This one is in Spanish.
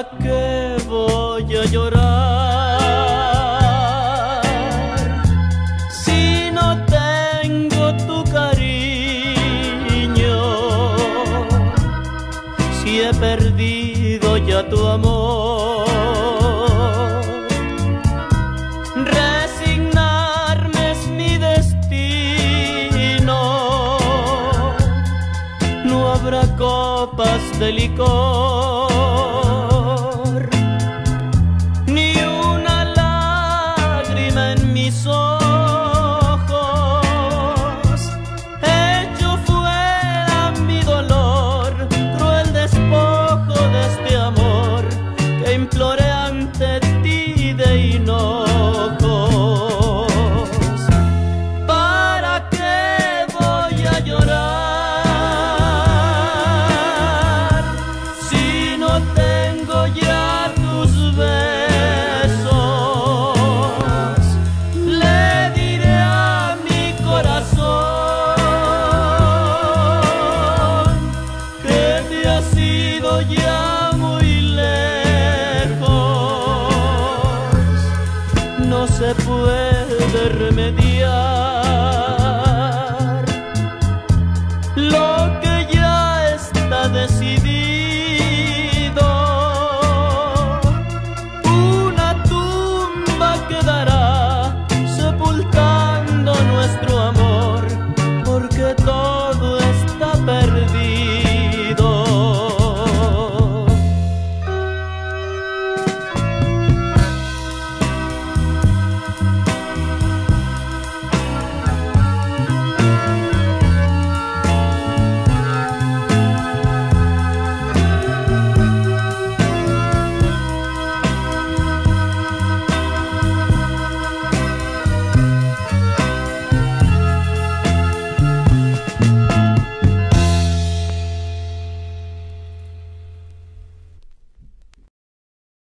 ¿Para qué voy a llorar si no tengo tu cariño? Si he perdido ya tu amor. Resignarme es mi destino. No habrá copas de licor, ni una lágrima en mis ojos. Hecho fuera mi dolor, cruel despojo de este amor que imploré ante ti de hinojos. ¿Para qué voy a llorar si no tengo ya tus besos? Le diré a mi corazón que te has ido ya muy lejos. No se puede remediar